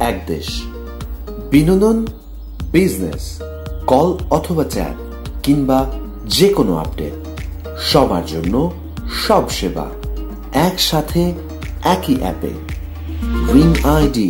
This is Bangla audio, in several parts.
এক দেশ। বিনোদন, বিজনেস, কল অথবা চ্যাট কিংবা যে কোনো আপডেট, সবার জন্য সব সেবা একসাথে একই অ্যাপে। Ring ID.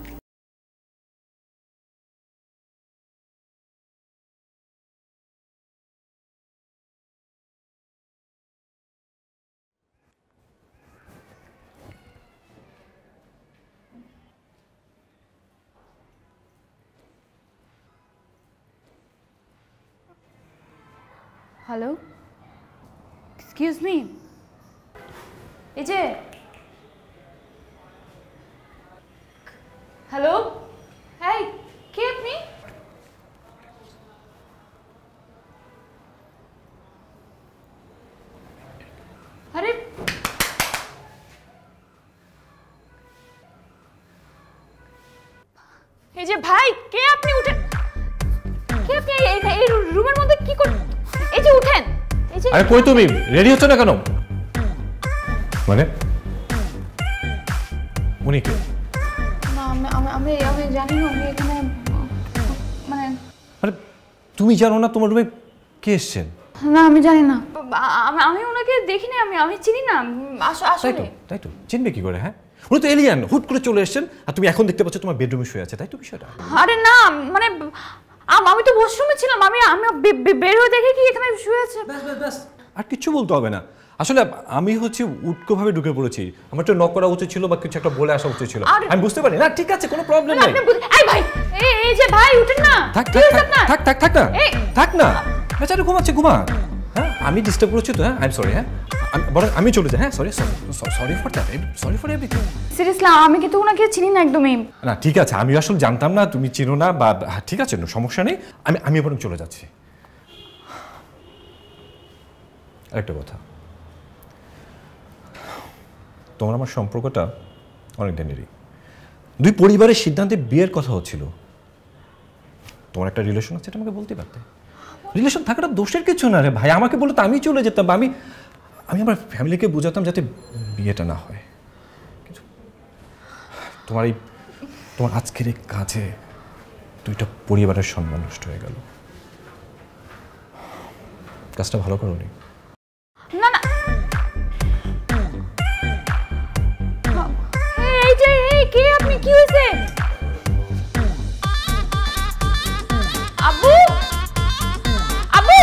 Hello, excuse me, এই যে হ্যালো, এই কে আপনি? আরে এই যে ভাই, কে আপনি? উঠেন, কে আপনি? এই রুমের মধ্যে কি করেন? এই যে উঠেন, এই যে। আরে কই তুমি? রেডি হচ্ছ না কেন? মানে উনি কে? না, আমি জানি না উনি এখানে, মানে। আরে তুমি জানো না তোমার রুমে কে এসেছেন? না, আমি জানি না, আমি ওনাকে দেখিনি, আমি চিনি না আসলে। তাই তো চিনবে কি করে? হ্যাঁ, উনি তো এলিয়ান, হুট করে চলে এসেছেন আর তুমি এখন দেখতে পাচ্ছ তোমার বেডরুমে শুয়ে আছে, তাই তো বিষয়টা? আরে না, মানে আমি তো ওয়াশরুমে ছিলাম, আমি বের হয়ে দেখে কি এখানে শুয়ে আছে। ব্যাস, আর কিছু বলতে হবে না। আসলে আমি হচ্ছে উটকোভাবে ঢুকে পড়েছি, আমার তো নক করা উচিত ছিল বা কিছু একটা বলে আসা উচিত ছিল, আমি বুঝতে পারি না। ঠিক আছে, কোনো প্রবলেম নাই। এই ভাই, এই যে ভাই, উঠেন না। থাক না, বেচারা ঘুমাচ্ছে, ঘুমা। হ্যাঁ, আমি ডিস্টার্ব করেছি তো। হ্যাঁ, আই এম সরি। হ্যাঁ, বরং আমি চলে যাই। হ্যাঁ, sorry for that, sorry for everything. Seriously আমি কিন্তু ওনাকে চিনি না একদমই। না ঠিক আছে, আমি আসলে জানতাম না তুমি চিনো না, বা ঠিক আছে, সমস্যা নেই, আমি বরং চলে যাচ্ছি। আরেকটা কথা, তোমার আমার সম্পর্কটা অনেক দিনেরই, দুই পরিবারের সিদ্ধান্তে বিয়ের কথা হচ্ছিল। তোমার একটা রিলেশন আছে, এটা আমাকে বলতে পারতে। রিলেশন থাকাটা দোষের কিছু না রে ভাই, আমাকে বলতো আমি চলে যেতাম, বা আমি আমার ফ্যামিলিকে বোঝাতাম যাতে বিয়েটা না হয়। কিন্তু তোমার আজকের এই কাজে দুইটা পরিবারের সম্মান নষ্ট হয়ে গেল। কাজটা ভালো করোনি। না না, এই যে কে আপনি? কি হয়েছে? আব্বু, আব্বু,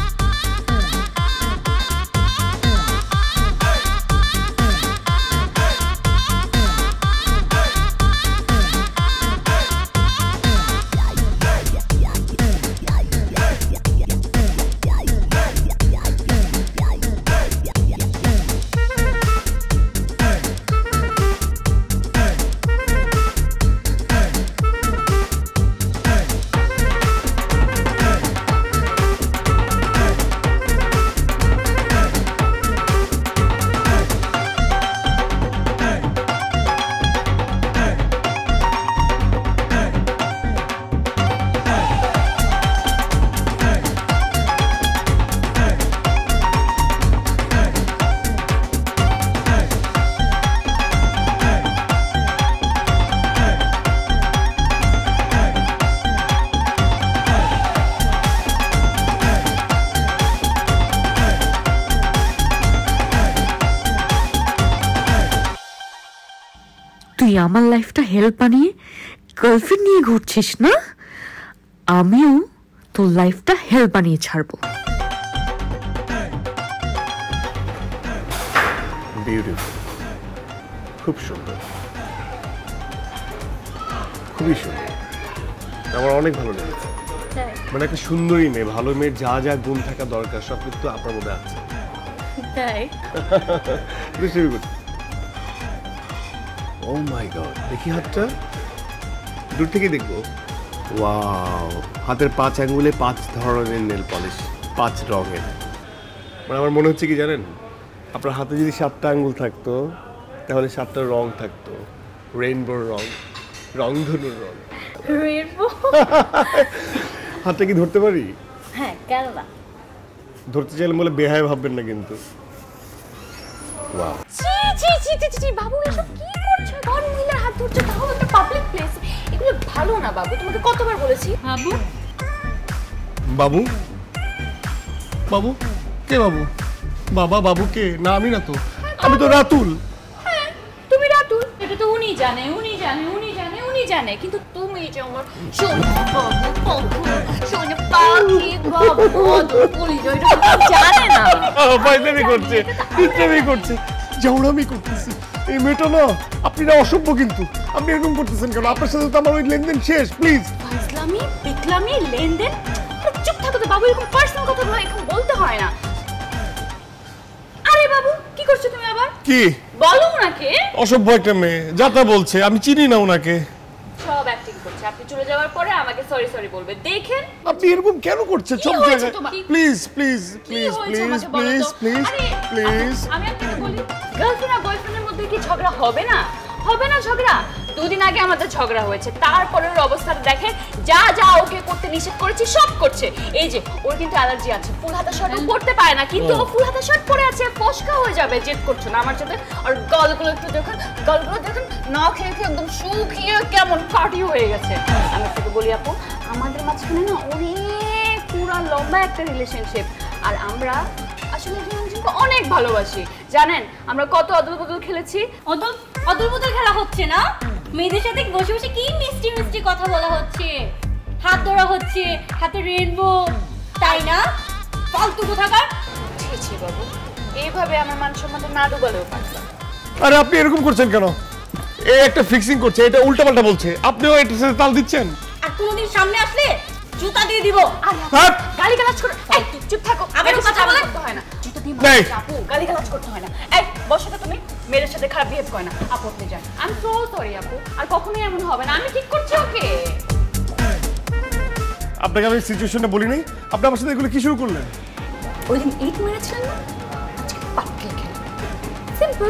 তুই আমার লাইফটা হেল্প বানিয়ে গার্লফ্রেন্ড নিয়ে ঘুরছিস না? আমিও তোর লাইফটা হেল্প বানিয়ে ছাড়বো। বিউটিফুল, খুব সুন্দর, খুবই সুন্দর, আমার অনেক ভালো লেগেছে। মানে একটা সুন্দরী মেয়ে, ভালো মেয়ের যা যা গুণ থাকা দরকার সব কিন্তু আপনার মধ্যে আছে। ও মাই গড, দেখি হাতটা দূর থেকে দেখবো। ওয়াও, হাতের 5 আঙ্গুলে 5 ধরনের নেল পলিশ, 5 রঙের। মানে আমার মনে হচ্ছে কি জানেন, আপনার হাতে যদি 7টা আঙ্গুল থাকতো তাহলে 7টা রং থাকতো, রেইনবোর রং, রংধনুর রং। রেইনবো হাতটা কি ধরতে পারি? হ্যাঁ, কেন না? ধরতে চাইলে বলে বেহায় ভাববেন না কিন্তু। ওয়াও, ছি ছি ছি ছি, বাবু এসব কি করছো? বড় মহিলার হাত অথচ তাও একটা পাবলিক প্লেস, এগুলো ভালো না বাবু, তোমাকে কতবার বলেছি। বাবু বাবু বাবু কে বাবু? বাবা বাবু কে? না আমি না তো, আমি তো রাতুল। হ্যাঁ তুমি রাতুল, এটা তো উনি জানে, উনি জানে, উনি জানে, উনি জানে, কিন্তু তুমি যে আমার শোনে পাখি বাবু বলি জানে না। ফাইজলামি করছে, ইত্যাদি করছে, জাউড়ামি করতেছে। এই মেয়েটা না, আপনি না অসভ্য, কিন্তু আপনি এরকম করতেছেন কেন? আপনার সাথে তো আমার ওই লেনদেন শেষ। প্লিজ ফাইজলামি বিকলামি লেনদেন, চুপ থাকো তো বাবু, এরকম পার্সোনাল কথাগুলো এখন বলতে হয় না। আরে বাবু কি করছো তুমি আবার? কি বলো ওনাকে। অসভ্য একটা মেয়ে, যাতা বলছে, আমি চিনি না ওনাকে। সব অ্যাক্টিং করছে, আপনি চলে যাওয়ার পরে আমাকে সরি সরি বলবে, দেখেন। আপনি এরকম কেন করছেন সব জায়গায়? Please please please please please please please. আমি আপনাকে বলি, গার্লফ্রেন্ড আর বয়ফ্রেন্ডের মধ্যে কি ঝগড়া হবে না? হবে না ঝগড়া? দুদিন আগে আমাদের ঝগড়া হয়েছে, তারপরের অবস্থাটা দেখেন, যা যা ওকে করতে নিষেধ করেছি সব করছে। এই যে ওর কিন্তু অ্যালার্জি আছে, ফুল হাতা শার্ট পরতে পারে না, কিন্তু ও ফুল হাতা শার্ট পরে আছে, ফসকা হয়ে যাবে জেদ করছো না আমার সাথে। আর গলগুলো একটু দেখুন, গলগুলো দেখুন, না খেয়ে খেয়ে একদম শুকিয়ে কেমন কাটি হয়ে গেছে। আমি আপনাকে বলি আপু, আমাদের মাঝখানে না অনেক পুরা লম্বা একটা রিলেশনশিপ, আর আমরা আসলে দুজনকে অনেক ভালোবাসি। জানেন আমরা কত অদল বদল খেলেছি। অদল বদল খেলা হচ্ছে না, মেয়েদের সাথে বসে বসে কি মিষ্টি মিষ্টি কথা বলা হচ্ছে, হাত ধরা হচ্ছে, হাতে রেনবো, তাই না? ফালতু কোথাকার। ছি বাবু, এইভাবে আমার মান সম্মানটা না ডুবালেও পারতাম। আরে আপনি এরকম করছেন কেন? এই একটা ফিক্সিং করছে, এটা উল্টাপাল্টা বলছে, আপনিও এটার সাথে তাল দিচ্ছেন। আর কোনোদিন সামনে আসলে জুতা দিয়ে দিব। গালিগালাজ করে, এই চুপ থাকো, আবার কথা বলে হয় না, জুতা দিয়ে মারতে আপু, গালিগালাজ করতে হয় না। এই বসো তো, তুমি মেয়ের সাথে খারাপ বিহেভ করে না, আপু আপনি যান। আই এম সো সরি আপু, আর কখনোই এমন হবে না, আমি ঠিক করছি ওকে। আপনাকে আমি সিচুয়েশনটা বলি নাই, আপনি আমার সাথে এগুলো কি শুরু করলেন? ওই দিন ইট মেরেছিলেন না, আজকে পাটকেল খেলেন, সিম্পল।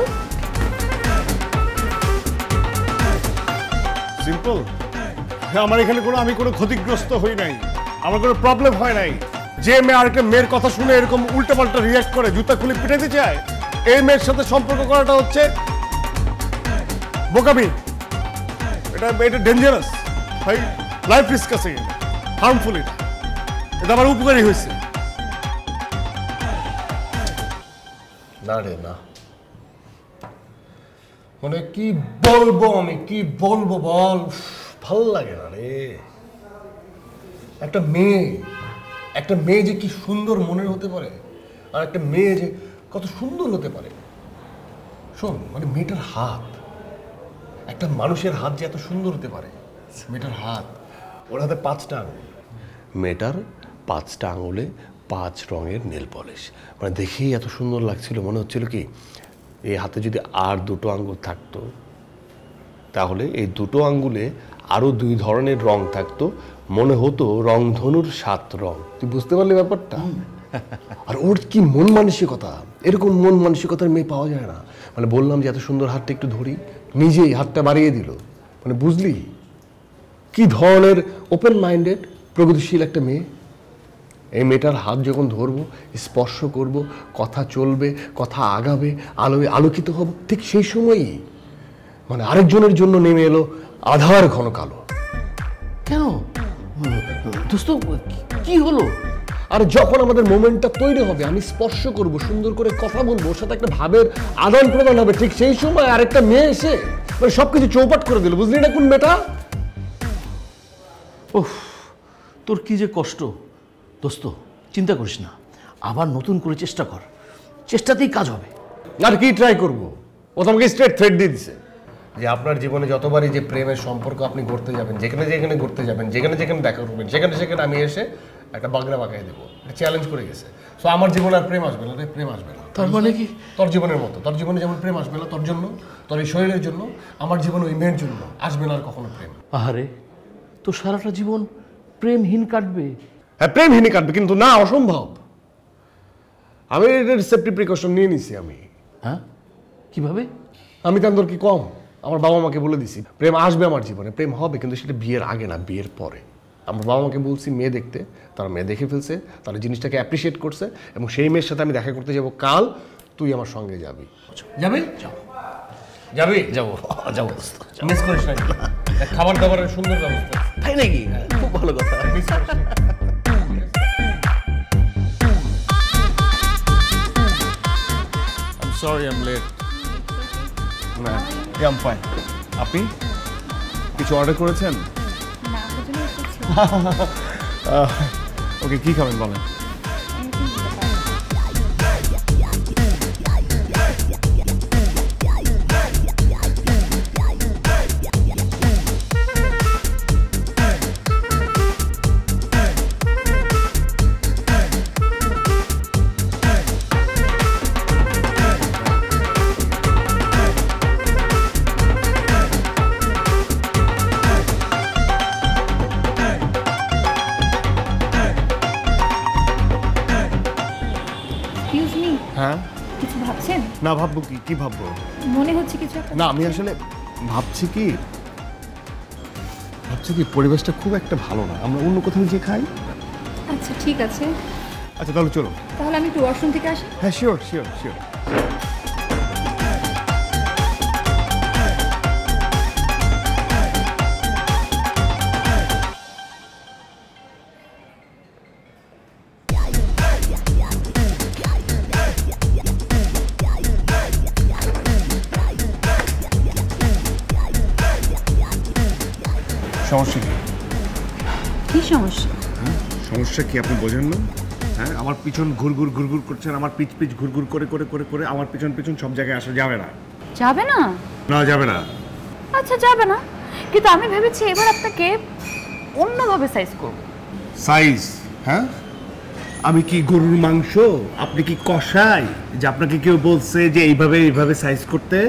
সিম্পল? আমার এখানে আমি কোনো ক্ষতিগ্রস্ত হই নাই, আমার কোনো প্রবলেম হয় নাই। যে মেয়ে আরেকটা মেয়ের কথা শুনে এরকম উল্টাপাল্টা রিয়াক্ট করে, জুতা খুলে পিটাতে চায়, এই মেয়ের সাথে সম্পর্ক করাটা হচ্ছে বোকামি। এটা ডেঞ্জারাস ভাই, লাইফ রিস্ক আছে, হার্মফুল। এটা আমার উপকারী হয়েছে না রে না, মানে কি বলবো আমি, কি বলবো বল, ভাল লাগে না রে। একটা মেয়ে যে কি সুন্দর মনের হতে পারে, আর একটা মেয়ে যে কত সুন্দর হতে পারে। শোন, মানে মেয়েটার হাত, একটা মানুষের হাত যে এত সুন্দর হতে পারে, মেয়েটার হাত, ওর হাতে 5টা আঙুল, মেয়েটার 5টা আঙুলে 5 রঙের নেল পলিশ। মানে দেখেই এত সুন্দর লাগছিল, মনে হচ্ছিল কি এই হাতে যদি আর 2টো আঙ্গুল থাকতো, তাহলে এই 2টো আঙ্গুলে আরো 2 ধরনের রং থাকতো, মনে হতো রংধনুর 7 রং। তুই বুঝতে পারলি ব্যাপারটা? আর ওর কি মন মানসিকতা, এরকম মন মানসিকতার মেয়ে পাওয়া যায় না। মানে বললাম যে এত সুন্দর হাতটা একটু ধরি, নিজেই হাতটা বাড়িয়ে দিল। মানে বুঝলি কি ধরনের ওপেন মাইন্ডেড প্রগতিশীল একটা মেয়ে। এই মেয়েটার হাত যখন ধরবো, স্পর্শ করব, কথা চলবে, কথা আগাবে, আলোকিত হব, ঠিক সেই সময়ই মানে আরেকজনের জন্য নেমে এলো আধার ঘন কালো। কেন দোস্ত, কি হলো? আর যখন আমাদের মোমেন্টটা তৈরি হবে, আমি স্পর্শ করব, সুন্দর করে কথা বলবো, ওর সাথে একটা ভাবের আদান প্রদান হবে, ঠিক সেই সময় আরেকটা মেয়ে এসে মানে সবকিছু চৌপাট করে দিল। বুঝলি না কোন মেয়েটা? ওহ, তোর কি যে কষ্ট। দোস্ত চিন্তা করিস না, আবার নতুন করে চেষ্টা কর, চেষ্টাতেই কাজ হবে। আর কি ট্রাই করব? ও তো আমাকে স্ট্রেট থ্রেট দিয়ে দিছে যে আপনার জীবনে যতবারই যে প্রেমের সম্পর্ক আপনি করতে যাবেন, যেখানে যেখানে করতে যাবেন, যেখানে যেখানে দেখা করবেন, সেখানে সেখানে আমি এসে একটা বাগড়া বাগাই দেবো, এটা চ্যালেঞ্জ করে গেছে। সো আমার জীবনে আর প্রেম আসবে না রে, প্রেম আসবে না। তার মানে কি? তোর জীবনের মতো, তোর জীবনে যেমন প্রেম আসবে না তোর জন্য, তোর এই শরীরের জন্য, আমার জীবনে ওই মেয়ের জন্য আসবে না আর কখনো প্রেম। আহারে, তোর সারাটা জীবন প্রেমহীন কাটবে? হ্যাঁ, প্রেমহীনই কাটবে, কিন্তু না, অসম্ভব। আমি এটার সেফটি প্রিকশন নিয়ে নিছি আমি। হ্যাঁ, কিভাবে? আমি তার কি কম, আমার বাবা মাকে বলে দিছি প্রেম আসবে আমার জীবনে, প্রেম হবে, কিন্তু সেটা বিয়ের আগে না, বিয়ের পরে। আমার বাবা মাকে বলছি মেয়ে দেখতে, তারা মেয়ে দেখে ফেলছে, তারা জিনিসটাকে অ্যাপ্রিসিয়েট করছে, এবং সেই মেয়ের সাথে আমি দেখা করতে যাব কাল, তুই আমার সঙ্গে যাবি। যাবে? যাও। যাবি? যাবো যাবো দোস্ত। মিস করিস না, খাবার দাবারের সুন্দর ব্যবস্থা। তাই নাকি? খুব ভালো কথা। মিস করিস না। Sorry I am late. না, আই এম ফাইন। আপনি কিছু অর্ডার করেছেন? না, বুঝলে এসেছি। ওকে, কি খাবেন বলেন? হ্যাঁ, কিছু ভাবছেন? না ভাববো কি ভাববো? মনে হচ্ছে কিছু একটা। না, আমি আসলে ভাবছি কি পরিবেশটা খুব একটা ভালো না, আমরা অন্য কোথাও গিয়ে খাই। আচ্ছা ঠিক আছে, আচ্ছা তাহলে চলো। তাহলে আমি একটু ওয়াশরুম থেকে আসি। হ্যাঁ, শিওর শিওর শিওর। সমস্যা কি? কি সমস্যা? সমস্যা কি আপনি বোঝেন না? হ্যাঁ, আমার পিছন ঘুরঘুর ঘুরঘুর করছেন, আমার পিছ ঘুরঘুর করে করে করে করে আমার পিছন সব জায়গায় আসা যাবে না। যাবে না? না, যাবে না। আচ্ছা যাবে না, কিন্তু আমি ভেবেছি এবার আপনাকে অন্যভাবে সাইজ করব। সাইজ? হ্যাঁ, আমি কি গরুর মাংস? আপনি কি কষাই যে আপনাকে কেউ বলছে যে এইভাবে সাইজ করতে?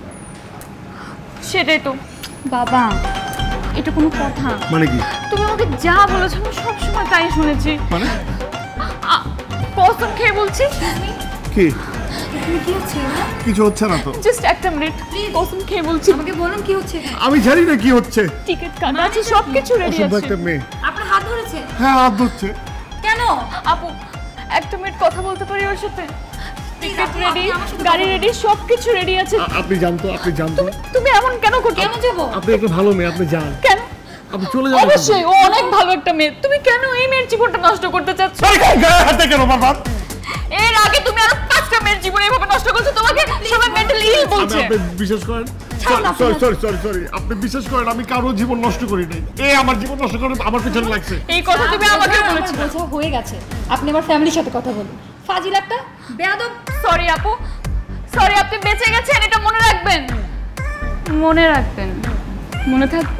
সেটাই তো বাবা, এটা কোনো কথা? মানে কি? তুমি আমাকে যা বলেছো আমি সবসময় তাই শুনেছি। মানে কসম খেয়ে বলছি। কি? এখানে কি হচ্ছে? কিছু হচ্ছে না তো। জাস্ট একটা মিনিট, কসম খেয়ে বলছি। আমাকে বলুন কি হচ্ছে? আমি জানি না কি হচ্ছে। টিকিট কাটা আছে, সবকিছু রেডি অসভ্য আছে। একটা মেয়ে। আপনার হাত ধরেছে? হ্যাঁ, হাত ধরছে। কেন? আপু একটা মিনিট কথা বলতে পারি ওর সাথে? টিকিট রেডি, গাড়ি রেডি, সবকিছু রেডি আছে। আপনি জানতো। তুমি এমন কেন করছো? কেন যাবো? আপনি একটা ভালো মেয়ে, আপনি যান। কেন? আপনি চলে যান। অবশ্যই, ও অনেক ভালো একটা মেয়ে। তুমি কেন এই মেয়ের জীবনটা নষ্ট করতে চাচ্ছ? গায়ে হাতে কেন বাবা? এর আগে তুমি আরো 5টা মেয়ের জীবন এইভাবে নষ্ট করছো। তোমাকে সবাই মেন্টালি ইল বলছে। আপনি বিশ্বাস করেন? সরি, আপনি বিশ্বাস করেন আমি কারো জীবন নষ্ট করি নাই। আমার জীবন নষ্ট করে আমার পিছনে লাগছে। এই কথা তুমি আমাকে বলেছো। বোঝা হয়ে গেছে, আপনি আমার ফ্যামিলির সাথে কথা বলুন। ফাজিল একটা বেয়াদব। সরি আপু, সরি, আপনি বেঁচে গেছেন, এটা মনে রাখবেন। মনে রাখবেন, মনে থাকবে।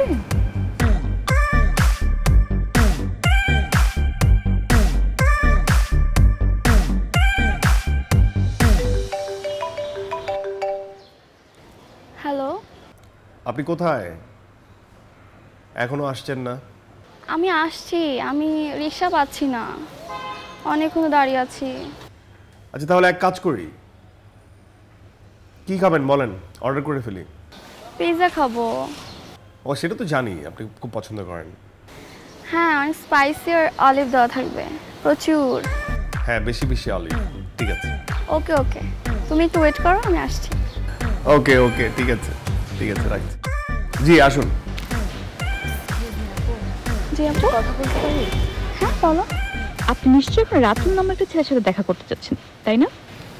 হ্যালো, আপনি কোথায়? এখনো আসছেন না? আমি আসছি, আমি রিক্সা পাচ্ছি না, অনেকক্ষণ দাঁড়িয়ে আছি। আচ্ছা তাহলে এক কাজ করি, কি খাবেন বলেন, অর্ডার করে ফেলি। পিৎজা খাবো। ও সেটা তো জানি আপনি খুব পছন্দ করেন। হ্যাঁ, অনেক স্পাইসি আর অলিভ দেওয়া থাকবে প্রচুর। হ্যাঁ, বেশি অলিভ। ঠিক আছে। ওকে ওকে, তুমি একটু ওয়েট করো, আমি আসছি। ওকে ঠিক আছে রাখছি। জি আসুন। জি আপু, কথা বলতে পারি? হ্যাঁ বলো। আপনি নিশ্চয়ই আপনার রাতুল নামে একটা ছেলের সাথে দেখা করতে চাচ্ছেন, তাই না?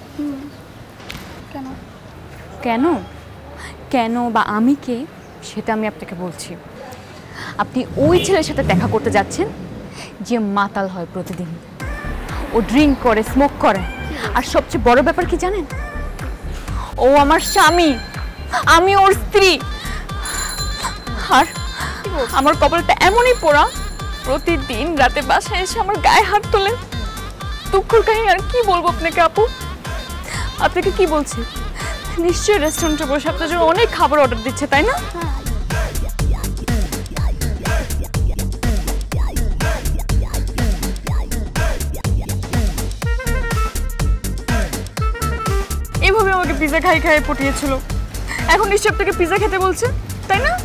কেন? কেন কেন বা আমি কে সেটা আমি আপনাকে বলছি। আপনি ওই ছেলের সাথে দেখা করতে যাচ্ছেন যে মাতাল হয় প্রতিদিন, ও ড্রিঙ্ক করে, স্মোক করে, আর সবচেয়ে বড় ব্যাপার কি জানেন? ও আমার স্বামী, আমি ওর স্ত্রী। আর আমার কপালটা এমনই পোড়া, প্রতিদিন রাতে বাসায় এসে আমার গায়ে হাত তোলে। দুঃখের কাহিনী আর কি বলবো আপনাকে আপু। আপনাকে কি বলছি, নিশ্চয়ই রেস্টুরেন্টে বসে আপনার জন্য অনেক খাবার অর্ডার দিচ্ছে, তাই না? এভাবে আমাকে পিৎজা খাইয়ে পটিয়েছিল, এখন নিশ্চয়ই আপনাকে পিৎজা খেতে বলছে, তাই না?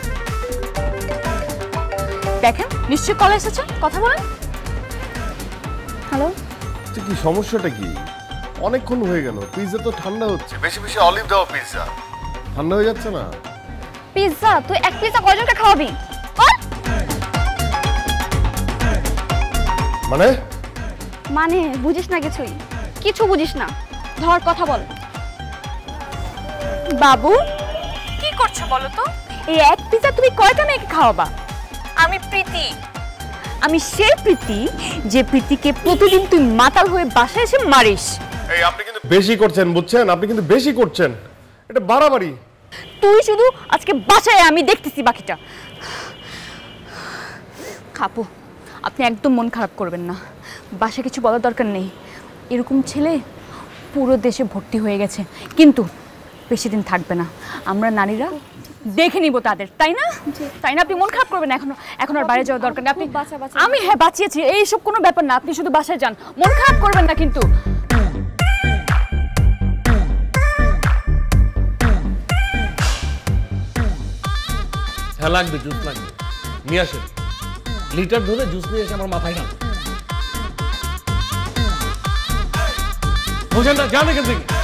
দেখেন নিশ্চয়ই কল এসেছে, কথা বলেন। হ্যালো, কি সমস্যাটা কি? অনেকক্ষণ হয়ে গেল, পিৎজা তো ঠান্ডা হচ্ছে। বেশি অলিভ দাও পিৎজা। ঠান্ডা হয়ে যাচ্ছে না? পিৎজা তুই এক পিৎজা কয়জনকে খাওয়াবি? বল। মানে বুঝিস না কিছুই, কিছু বুঝিস না। ধর কথা বল। বাবু কি করছো বলো তো? এই এক পিৎজা তুমি কয়টা মেয়েকে খাওয়াবা? আমি প্রীতি, আমি সেই প্রীতি যে প্রীতিকে প্রতিদিন তুই মাতাল হয়ে বাসায় এসে মারিস। এই আপনি কিন্তু বেশি করছেন, বুঝছেন? আপনি কিন্তু বেশি করছেন, এটা বাড়াবাড়ি। তুই শুধু আজকে বাসায়, আমি দেখতেছি বাকিটা। খাপু, আপনি একদম মন খারাপ করবেন না, বাসায় কিছু বলার দরকার নেই। এরকম ছেলে পুরো দেশে ভর্তি হয়ে গেছে, কিন্তু বেশি দিন থাকবে না। আমরা নারীরা দেখে নিব তাদের, তাই না? তাই না? আপনি মন খারাপ করবেন না, এখন আর বাইরে যাওয়ার দরকার নেই। আপনি আমি হ্যাঁ বাঁচিয়েছি, এইসব কোনো ব্যাপার না। আপনি শুধু বাসায় যান, মন খারাপ করবেন না কিন্তু। হ্যাঁ লাগবে, জুস লাগবে, নিয়ে আসেন। লিটার ধরে জুস নিয়ে এসে আমার মাথায় না বোঝেন না, যান এখান থেকে।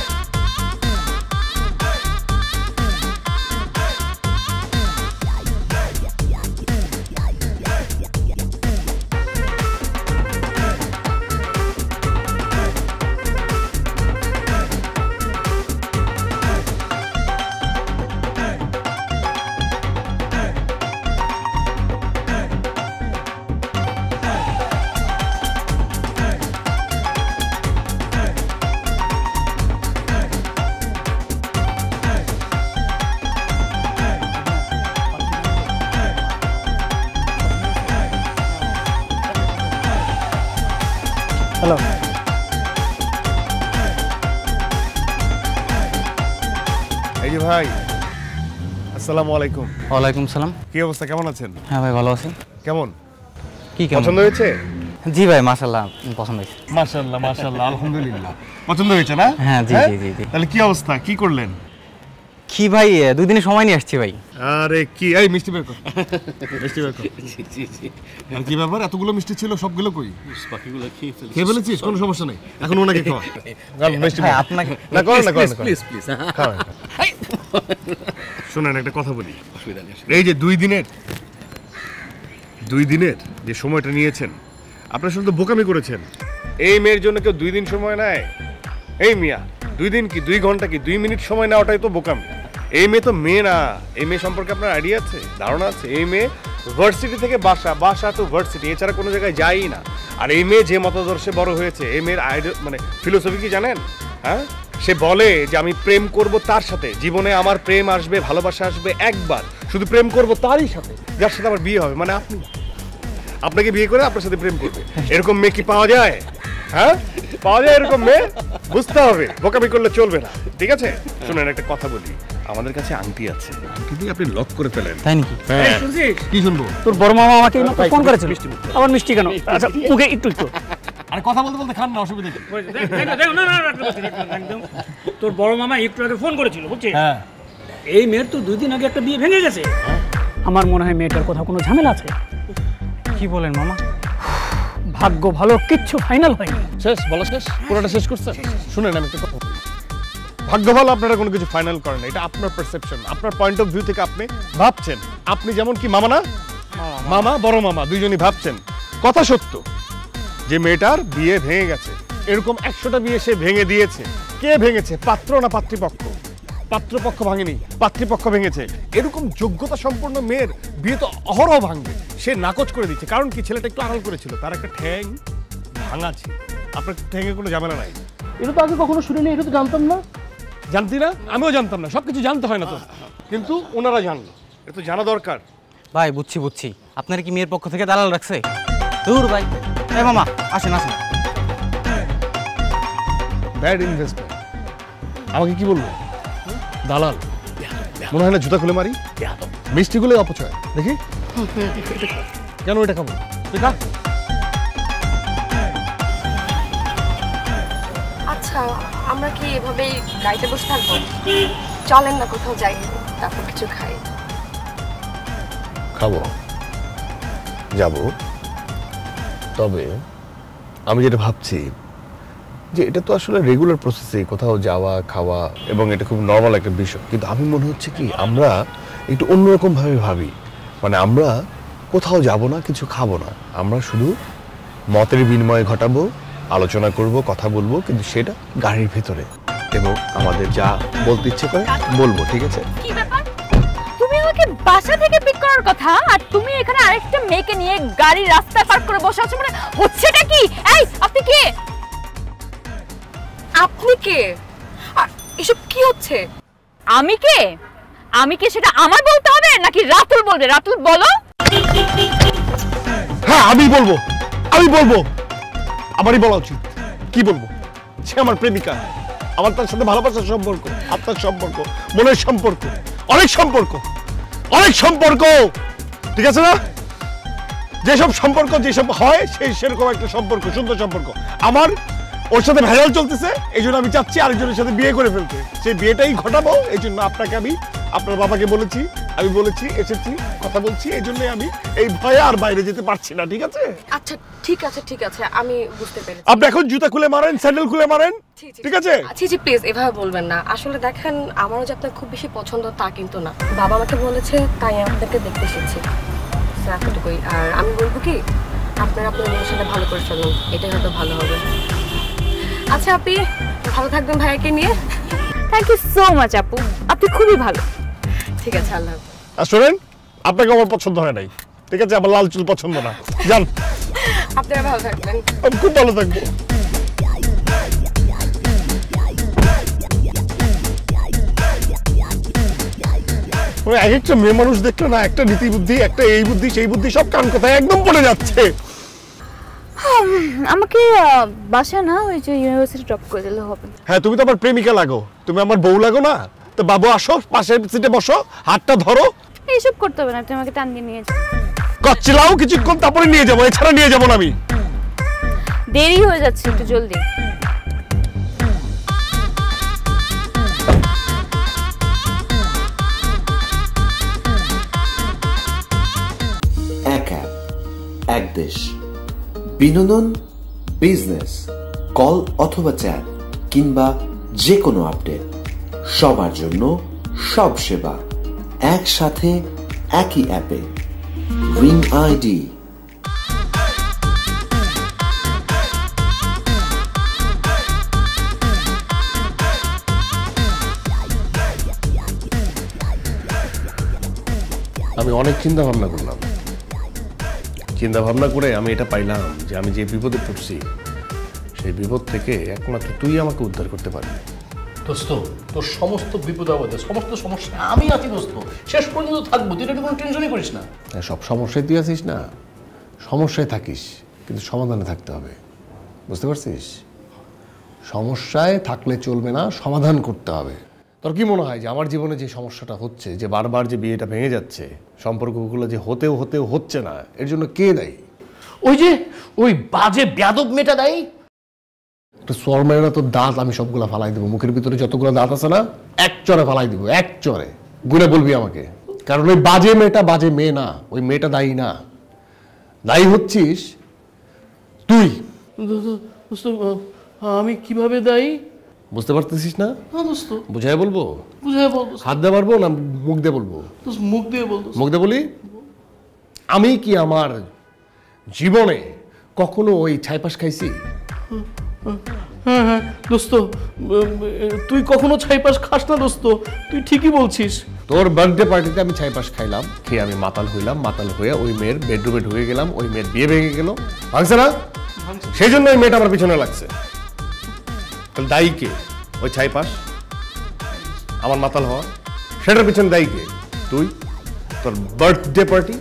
হ্যালো, এই যে ভাই, আসসালামু আলাইকুম। ওয়ালাইকুম সালাম। কি অবস্থা, কেমন আছেন? হ্যাঁ ভাই, ভালো আছি। কেমন, কি কেমন? পছন্দ হয়েছে? জি ভাই, মাশাআল্লাহ পছন্দ হয়েছে। মাশাআল্লাহ মাশাআল্লাহ, আলহামদুলিল্লাহ। পছন্দ হয়েছে না? হ্যাঁ জি জি জি। তাহলে কি অবস্থা, কি করলেন? কি ভাই, 2 দিনের সময় নিয়ে আসছি ভাই। আরে কি, এই মিষ্টি বের কর, মিষ্টি বের কর। জি জি জি। আর কি ব্যাপার, এতগুলো মিষ্টি ছিল, সবগুলো কই? বাকিগুলো খেয়ে ফেলেছিস? কোনো সমস্যা নেই, এখন ওনাকে খাওয়া। মিষ্টি হ্যাঁ আপনাকে না, করেন না, করেন, প্লিজ প্লিজ। খাওয়ান। শুনেন, একটা কথা বলি। এই যে 2 দিনের যে সময়টা নিয়েছেন, আপনারা শুধু বোকামি করেছেন। এই মেয়ের জন্য কেউ 2 দিন সময় নেয়? এই মিয়া, 2 দিন কি 2 ঘন্টা কি 2 মিনিট সময় নেওয়াটাই তো বোকামি। এই মেয়ে তো মেয়ে না। এই মেয়ে সম্পর্কে আপনার আইডিয়া আছে, ধারণা আছে? এই মেয়ে ভার্সিটি থেকে বাসা টু ভার্সিটি, এছাড়া কোনো জায়গায় যায়ই না। আর এই মেয়ে যে মতাদর্শে বড় হয়েছে, এই মেয়ের মানে ফিলোসফি কি জানেন? হ্যাঁ, সে বলে যে আমি প্রেম করব তার সাথে, জীবনে আমার প্রেম আসবে, ভালোবাসা আসবে একবার, শুধু প্রেম করব তারই সাথে, যার সাথে আমার বিয়ে হবে। মানে আপনি, আপনাকে বিয়ে করে আপনার সাথে প্রেম করবে, এরকম মেয়ে কি পাওয়া যায়? হ্যাঁ, পাওয়া যায় এরকম মেয়ে? বুঝতে হবে, বোকামি করলে চলবে না, ঠিক আছে? শুনেন, একটা কথা বলি, আমাদের কাছে আংটি আছে, আংটি দিয়ে আপনি লক করে ফেলেন। তাই নাকি? হ্যাঁ, কি শুনবো? তোর বড় মামা আমাকে ফোন করেছিল। আমার মিষ্টি কেন? আচ্ছা মুখে একটু একটু। আরে কথা বলতে বলতে খান না, অসুবিধা নেই। তোর বড় মামা একটু আগে ফোন করেছিল, বুঝছিস? হ্যাঁ, এই মেয়ের তো 2 দিন আগে একটা বিয়ে ভেঙে গেছে। আমার মনে হয় মেয়েটার কথা কোনো ঝামেলা আছে। কি বলেন মামা? ভাগ্য ভালো, কিচ্ছু ফাইনাল হয়নি। শেষ, বলা শেষ, পুরোটা শেষ করছেন। শুনেন, আমি একটা কথা বলি। ভাগ্য ভালো আপনারা কোনো কিছু ফাইনাল করেন, এটা আপনার পারসেপশন, আপনার পয়েন্ট অফ ভিউ থেকে আপনি ভাবছেন। আপনি যেমন কি মামা না, মামা বড় মামা দুইজনই ভাবছেন। কথা সত্য যে মেয়েটার বিয়ে ভেঙে গেছে, এরকম 100টা বিয়ে সে ভেঙে দিয়েছে। কে ভেঙেছে, পাত্র না পাত্রীপক্ষ? পাত্রপক্ষ ভাঙেনি, পাত্রীপক্ষ ভেঙেছে। এরকম যোগ্যতা সম্পন্ন মেয়ের বিয়ে তো অহরহ ভাঙবে, সে নাকচ করে দিচ্ছে। কারণ কি, ছেলেটা একটু আড়াল করেছিল, তার একটা ঠ্যাং ভাঙা ছিল। আপনার ঠ্যাঙে কোনো ঝামেলা নাই। এটা তো আগে কখনো শুনিনি, এটা তো জানতাম না। জানতি না? আমিও জানতাম না, সবকিছু জানতে হয় না তো, কিন্তু ওনারা জানলো, এটা তো জানা দরকার। ভাই বুঝছি, আপনার কি মেয়ের পক্ষ থেকে দালাল রাখছে? দূর ভাই। এই মামা আসেন আসেন। Bad investment. আমাকে কি বলবো? দালাল? মনে হয় না জুতা খুলে মারি। মিষ্টিগুলো অপচয়, দেখি কেন এটা খাবো? দেখা। আচ্ছা, আমরা কি এভাবেই গাড়িতে বসে থাকবো? চলেন না কোথাও যাই, তারপর কিছু খাই। খাবো, যাবো, তবে আমি যেটা ভাবছি যে এটা তো আসলে রেগুলার প্রসেসে কোথাও যাওয়া খাওয়া এবং এটা খুব নর্মাল একটা বিষয়, কিন্তু আমি মনে হচ্ছে কি আমরা একটু অন্যরকম ভাবে ভাবি। মানে আমরা কোথাও যাব না, কিছু খাবো না, আমরা শুধু মতের বিনিময় ঘটাবো, আলোচনা করব, কথা বলবো, কিন্তু সেটা গাড়ির ভেতরে, এবং আমাদের যা বলতে ইচ্ছে করে বলবো। ঠিক আছে? কি ব্যাপার, তুমি আমাকে বাসা থেকে পিক করার কথা আর তুমি এখানে আরেকটা মেয়েকে নিয়ে গাড়ি রাস্তায় পার্ক করে বসে আছো, মানে হচ্ছেটা কি? এই আপনি কে? আপনি কে? আর এসব কি হচ্ছে? আমি কে? আমি কে সেটা আমার বলতে হবে নাকি রাতুল বলবে? রাতুল বলো। হ্যাঁ আমি বলবো, আমারই বলা উচিত। কি বলবো? সে আমার প্রেমিকা, আমার তার সাথে ভালোবাসার সম্পর্ক, আপনার সম্পর্ক, মনের সম্পর্ক, অনেক সম্পর্ক, ঠিক আছে না? যেসব সম্পর্ক যেসব হয় সেরকম একটা সম্পর্ক, সুন্দর সম্পর্ক। আমার ওর সাথে ভেজাল চলতেছে, এই জন্য আমি চাচ্ছি আরেকজনের সাথে বিয়ে করে ফেলতে। সেই বিয়েটাই ঘটাবো, এই জন্য আপনাকে আমি আপনার বাবাকে বলেছি, এসেছি, কথা বলছি, এই জন্যই আমি এই ভয়ে আর বাইরে যেতে পারছি না। ঠিক আছে? আচ্ছা ঠিক আছে, আমি বুঝতে পেরেছি। আপনি এখন জুতা খুলে মারেন, স্যান্ডেল খুলে মারেন, ঠিক আছে? জি প্লিজ এভাবে বলবেন না। আসলে দেখেন, আমারও যে আপনার খুব বেশি পছন্দ তা কিন্তু না, বাবা আমাকে বলেছে তাই আপনাকে দেখতে এসেছি, এতটুকুই। আর আমি বলবো কি, আপনার মেয়ের সাথে ভালো করে চলুন, এটাই হয়তো ভালো হবে। আচ্ছা আপনি ভালো থাকবেন ভাইয়াকে নিয়ে। থ্যাংক ইউ সো মাচ আপু, আপনি খুবই ভালো। ঠিক আছে, আল্লাহ। আর শোনেন, আপনাকে আমার পছন্দ হয় নাই, ঠিক আছে? আমার লাল চুল পছন্দ না, যান। আপনারা ভালো থাকবেন। আমি খুব ভালো থাকবো। এক একটা মেয়ে মানুষ দেখলে না, একটা নীতি বুদ্ধি, একটা এই বুদ্ধি সেই বুদ্ধি, সব কান কথায় একদম পড়ে যাচ্ছে। আমাকে বাসা না ওই যে ইউনিভার্সিটি ড্রপ করে দিলে হবে? হ্যাঁ, তুমি তো আমার প্রেমিকা লাগো, তুমি আমার বউ লাগো না? তো বাবু আসো, পাশের সিটে বসো, হাতটা ধরো। এইসব করতে হবে না, তুমি আমাকে টান দিয়ে নিয়ে যাও। কচ্ছিলাও কিছুক্ষণ, তারপরে নিয়ে যাবো, এছাড়া নিয়ে যাবো না আমি। দেরি হয়ে যাচ্ছে, একটু জলদি। এক অ্যাপ, এক দেশ, বিনোদন, বিজনেস, কল অথবা চ্যাট কিংবা যে কোনো আপডেট, সবার জন্য সব সেবা একসাথে একই অ্যাপে। Ring ID. আমি অনেক চিন্তা ভাবনা করলাম, করে আমি এটা পাইলাম যে আমি যে বিপদে পড়ছি, সেই বিপদ থেকে একমাত্র তুই আমাকে উদ্ধার করতে পারবি। দোস্ত, তোর সমস্ত বিপদ আপদে, সমস্ত সমস্যা আমি আছি দোস্ত, শেষ পর্যন্ত থাকবো, তুই এটা কোনো টেনশনই করিস না। সব সমস্যায় তুই আছিস না, সমস্যায় থাকিস, কিন্তু সমাধানে থাকতে হবে, বুঝতে পারছিস? সমস্যায় থাকলে চলবে না, সমাধান করতে হবে। তোর কি মনে হয় যে আমার জীবনে যে সমস্যাটা হচ্ছে, যে বারবার যে বিয়েটা ভেঙে যাচ্ছে, সম্পর্কগুলো যে হতেও হচ্ছে না, এর জন্য কে দায়ী? ওই বাজে বেয়াদব মেয়েটা দায়ী। একটা সর মেরে না, তোর দাঁত আমি সবগুলা ফালাই দেবো, মুখের ভিতরে যতগুলো দাঁত আছে না, এক চরে ফালাই দিব, এক চরে গুনে বলবি আমাকে। কারণ ওই বাজে মেয়েটা বাজে মেয়ে না, ওই মেয়েটা দায়ী না, দায়ী হচ্ছিস তুই। আমি কিভাবে দায়ী বুঝতে পারতেছিস না? দোস্ত বুঝাই বলবো? হাত দিয়ে পারবো না মুখ দিয়ে বলবো? মুখ দিয়ে বল। মুখ দিয়ে বলি? আমি কি আমার জীবনে কখনো ওই ছাইপাশ খাইছি? হ্যাঁ দোস্ত, তুই কখনো ছাইপাশ খাস না দোস্ত, তুই ঠিকই বলছিস। তোর বার্থডে পার্টিতে আমি ছাইপাশ খাইলাম, খেয়ে আমি মাতাল হইলাম, মাতাল হয়ে ওই মেয়ের বেডরুমে ঢুকে গেলাম, ওই মেয়ের বিয়ে ভেঙে গেল, ভাঙছে না? সেই জন্য ওই মেয়েটা আমার পিছনে লাগছে। তাহলে দায়ী কে? ওই ছাইপাশ, আমার মাতাল হওয়া, সেটার পিছনে দায়ী কে? তুই। তোর বার্থডে পার্টি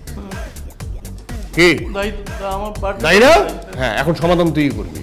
কে দায়ী না? হ্যাঁ, এখন সমাধান তুই করবি।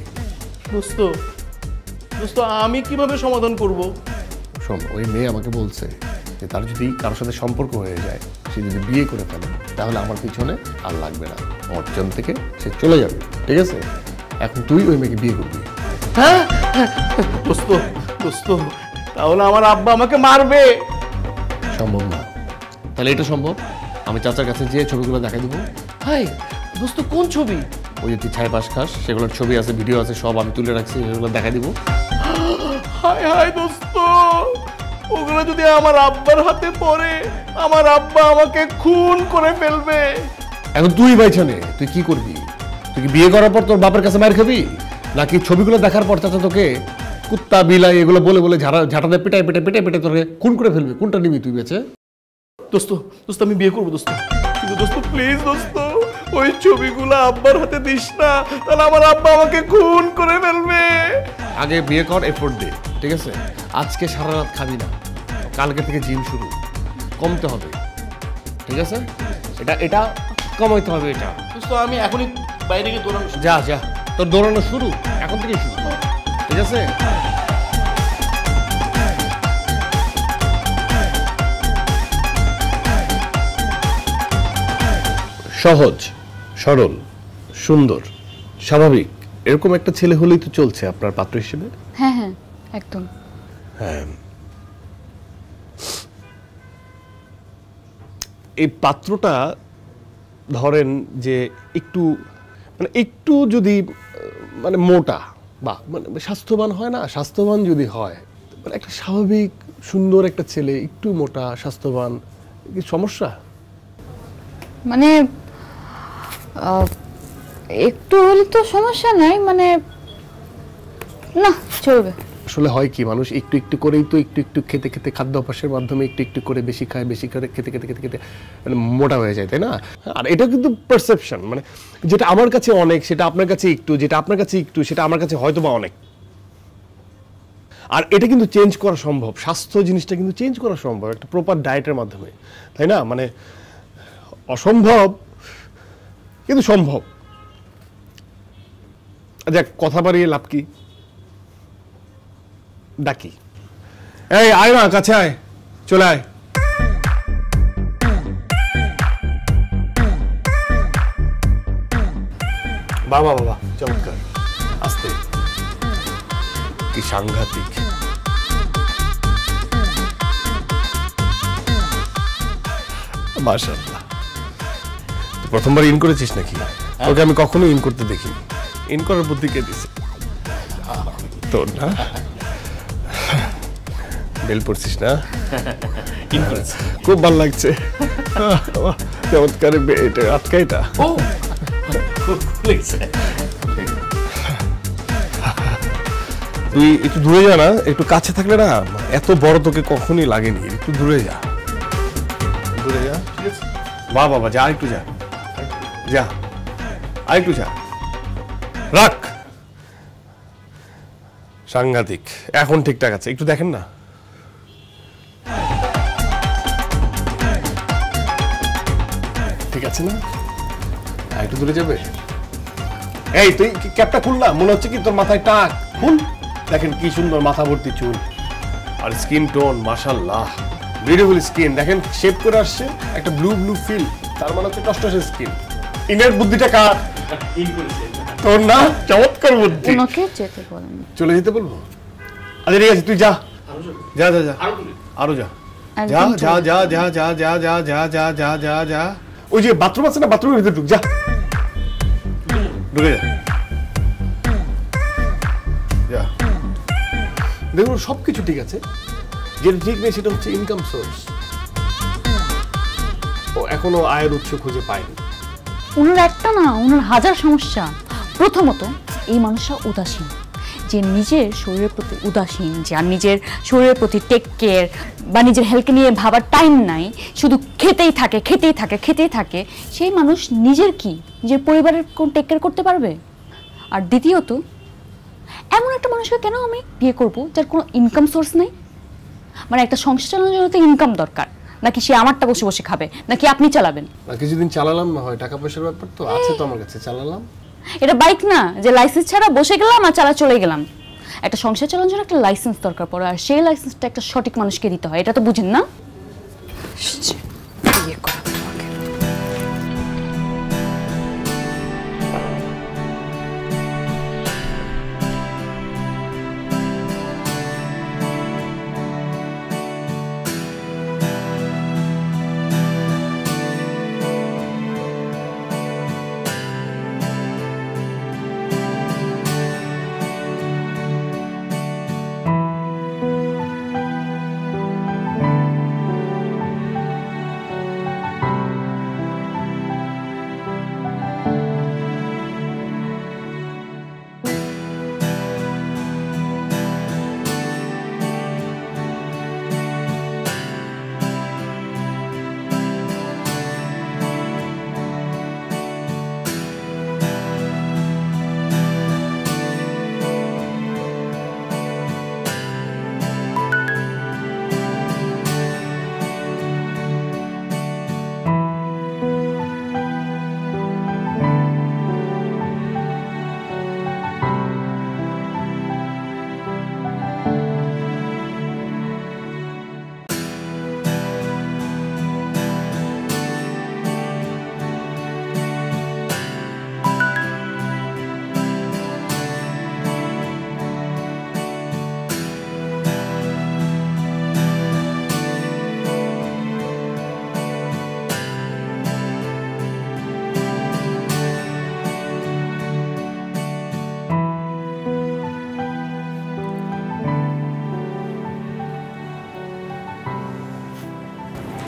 দোস্ত আমি কিভাবে সমাধান করব? শোন, ওই মেয়ে আমাকে বলছে যে তার যদি কারোর সাথে সম্পর্ক হয়ে যায়, সে যদি বিয়ে করে ফেলে, তাহলে আমার পিছনে আর লাগবে না, আমার পিছন থেকে সে চলে যাবে, ঠিক আছে? এখন তুই ওই মেয়েকে বিয়ে করবি। হ্যাঁ দোস্ত, তাহলে আমার আব্বা আমাকে মারবে। সম্ভব না। তাহলে এটা সম্ভব, আমি চাচার কাছে যেয়ে ছবিগুলো দেখাই দেবো। হাই দোস্ত, কোন ছবি? ওই যে তুই ছাই পাশ খাস সেগুলোর ছবি আছে, ভিডিও আছে, সব আমি তুলে রাখছি, সেগুলো দেখা দিব। হায় হায় দোস্ত, ওগুলো যদি আমার আব্বার হাতে পড়ে, আমার আব্বা আমাকে খুন করে ফেলবে। এখন তুই বাইছানে তুই কি করবি? তুই কি বিয়ে করার পর তোর বাপের কাছে মার খাবি, নাকি ছবিগুলো দেখার পর চাচা তোকে কুত্তা বিলাই এগুলো বলে বলে ঝাঁটাতে পেটায় পেটে পেটে পেটে তোকে খুন করে ফেলবে? কোনটা নিবি তুই বেঁচে? দোস্ত দোস্ত আমি বিয়ে করবো দোস্ত, কিন্তু দোস্ত প্লিজ দোস্ত, ওই ছবিগুলো আব্বার হাতে দিস না, তাহলে আমার আব্বা আমাকে খুন করে ফেলবে। আগে বিয়ে কর, এফোর্ট দে, ঠিক আছে? আজকে সারা রাত খাবি না, কালকে থেকে জিম শুরু, কমতে হবে, ঠিক আছে? এটা কমাইতে হবে। এটা দোস্ত আমি এখনই বাইরে গিয়ে দৌড়ানো। যা যা, তোর দৌড়ানো শুরু এখন থেকে শুরু, ঠিক আছে? সহজ, সরল, সুন্দর, স্বাভাবিক এরকম একটা ছেলে হলেই তো চলছে আপনার পাত্র হিসেবে। হ্যাঁ হ্যাঁ একদম। হ্যাঁ, এই পাত্রটা ধরেন যে একটু যদি মানে মোটা বা মানে স্বাস্থ্যবান হয় না, স্বাস্থ্যবান যদি হয়, মানে একটা স্বাভাবিক সুন্দর একটা ছেলে একটু মোটা স্বাস্থ্যবান, কি সমস্যা? মানে একটু হলে তো সমস্যা নাই, মানে না চলবে। আসলে হয় কি, মানুষ একটু একটু করেই তো একটু খেতে খেতে খাদ্য অভ্যাসের মাধ্যমে একটু করে বেশি খায়, বেশি করে খেতে খেতে খেতে খেতে মানে মোটা হয়ে যায়, তাই না? আর এটা কিন্তু পারসেপশন, মানে যেটা আমার কাছে অনেক সেটা আপনার কাছে একটু, যেটা আপনার কাছে একটু সেটা আমার কাছে হয়তো বা অনেক। আর এটা কিন্তু চেঞ্জ করা সম্ভব, স্বাস্থ্য জিনিসটা কিন্তু চেঞ্জ করা সম্ভব একটা প্রপার ডায়েটের মাধ্যমে, তাই না? মানে অসম্ভব কিন্তু সম্ভব। দেখ, কথা বাড়িয়ে লাভ কি? ডাকি, এই আয় না, কাছে আয়, চলে আয়। বাবা বাবা, চমৎকার, আস্তে, কি সাংঘাতিক। মাশাআল্লাহ, প্রথমবার ইন করেছিস নাকি? ওকে আমি কখনো ইন করতে দেখিনি। ইন করার বুদ্ধি কে দিছে তোর? না বেল পড়ছিস না? খুব ভালো লাগছে, চমৎকার। এটা আটকা, এটা তুই একটু দূরে যা না, একটু কাছে থাকলে না এত বড় তোকে কখনই লাগেনি। একটু দূরে যা, দূরে যা, ঠিক আছে? বাহ বাবা, যা একটু, যা যা, আর একটু যা, রাখ। সাংঘাতিক, এখন ঠিকঠাক আছে, একটু দেখেন না। ঠিক আছে না? একটু দূরে যাবে। এই তুই ক্যাপটা খুল না, মনে হচ্ছে কি তোর মাথায় টাক। খুল, দেখেন কি সুন্দর মাথা ভর্তি চুল, আর স্কিন টোন মাশাআল্লাহ, বিউটিফুল স্কিন। দেখেন শেপ করে আসছে, একটা ব্লু ফিল, তার মানে হচ্ছে টসটসে স্কিন। ইনের বুদ্ধিটা কার? তোর না? চমৎকার বুদ্ধি। ওনাকে যেতে বলেন। চলে যেতে বলবো? আচ্ছা ঠিক আছে, তুই যা যা যা যা, আরো যা যা যা যা যা যা যা যা যা যা যা যা যা। ওই যে বাথরুম আছে না, বাথরুমের ভিতরে ঢুক, যা, ঢুকে যা। দেখুন সবকিছু ঠিক আছে, যেটা ঠিক নেই সেটা হচ্ছে ইনকাম সোর্স। ও এখনো আয়ের উৎস খুঁজে পায়নি। ওনার একটা না, ওনার হাজার সমস্যা। প্রথমত এই মানুষটা উদাসীন, যে নিজের শরীরের প্রতি উদাসীন, যার নিজের শরীরের প্রতি টেক কেয়ার বা নিজের হেলথ নিয়ে ভাবার টাইম নাই, শুধু খেতেই থাকে খেতেই থাকে খেতেই থাকে, সেই মানুষ নিজের কি, নিজের পরিবারের কোন টেক কেয়ার করতে পারবে? আর দ্বিতীয়ত, এমন একটা মানুষকে কেন আমি বিয়ে করব যার কোনো ইনকাম সোর্স নেই? মানে একটা সংসার চালানোর জন্য তো ইনকাম দরকার, নাকি সে আমারটা বসে বসে খাবে, নাকি আপনি চালাবেন? না, কিছুদিন চালালাম না হয়, টাকা পয়সার ব্যাপার তো আছে তো আমার কাছে, চালালাম। এটা বাইক না যে লাইসেন্স ছাড়া বসে গেলাম আর চালা চলে গেলাম। একটা সংসার চালানোর জন্য একটা লাইসেন্স দরকার পড়ে, আর সেই লাইসেন্সটা একটা সঠিক মানুষকে দিতে হয়, এটা তো বুঝেন না? বিয়ে করা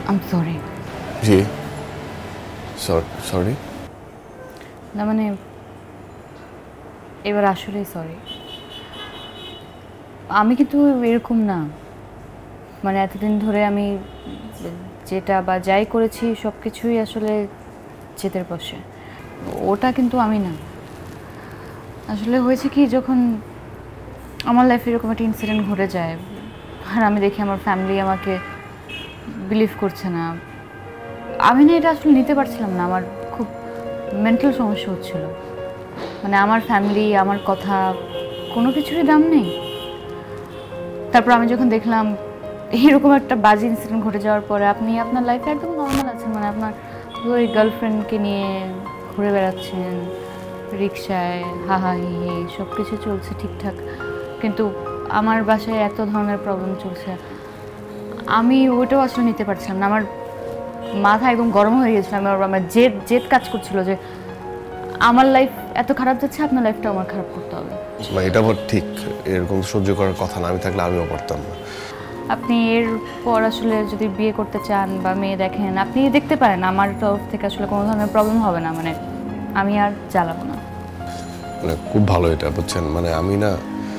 আই এম সরি। জি সরি? না মানে এবার আসলেই সরি। আমি কিন্তু এরকম না, মানে এতদিন ধরে আমি যেটা বা যাই করেছি সব কিছুই আসলে জেদের বসে, ওটা কিন্তু আমি না। আসলে হয়েছে কি, যখন আমার লাইফে এরকম একটা ইনসিডেন্ট ঘটে যায় আর আমি দেখি আমার ফ্যামিলি আমাকে বিলিভ করছে না, আমি না এটা আসলে নিতে পারছিলাম না। আমার খুব মেন্টাল সমস্যা হচ্ছিল, মানে আমার ফ্যামিলি, আমার কথা, কোনো কিছুরই দাম নেই। তারপর আমি যখন দেখলাম এরকম একটা বাজে ইনসিডেন্ট ঘটে যাওয়ার পরে আপনি আপনার লাইফে একদম নর্মাল আছেন, মানে আপনার ওই গার্লফ্রেন্ডকে নিয়ে ঘুরে বেড়াচ্ছেন রিক্সায়, হাহা হি হি সব কিছু চলছে ঠিকঠাক, কিন্তু আমার বাসায় এত ধরনের প্রবলেম চলছে, আমি ওইটাও আসলে নিতে পারছিলাম না। আমার মাথা একদম গরম হয়ে গেছিল, আমার জেদ কাজ করছিল যে আমার লাইফ এত খারাপ যাচ্ছে, আপনার লাইফটা আমার খারাপ করতে হবে। এটা আবার ঠিক, এরকম সহ্য করার কথা না, আমি থাকলে আমিও পারতাম না। আপনি এরপর আসলে যদি বিয়ে করতে চান বা মেয়ে দেখেন, আপনি দেখতে পারেন, আমার তরফ থেকে আসলে কোনো ধরনের প্রবলেম হবে না, মানে আমি আর জ্বালাবো না। মানে খুব ভালো এটা, বুঝছেন, মানে আমি না